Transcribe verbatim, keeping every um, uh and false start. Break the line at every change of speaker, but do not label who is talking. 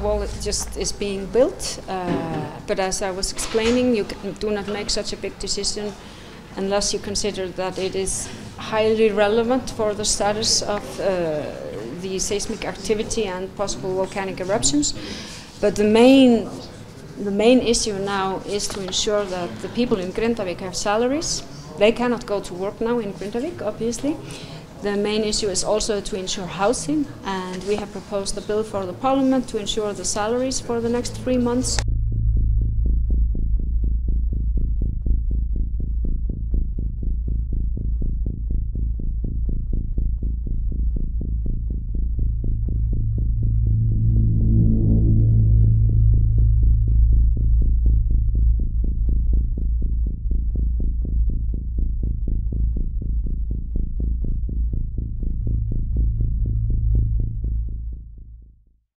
Well, it just is being built, uh, but as I was explaining, you can, do not make such a big decision unless you consider that it is highly relevant for the status of uh, the seismic activity and possible volcanic eruptions. But the main, the main issue now is to ensure that the people in Grindavi have salaries. They cannot go to work now in Grindavi, obviously. The main issue is also to ensure housing, and we have proposed a bill for the parliament to ensure the salaries for the next three months.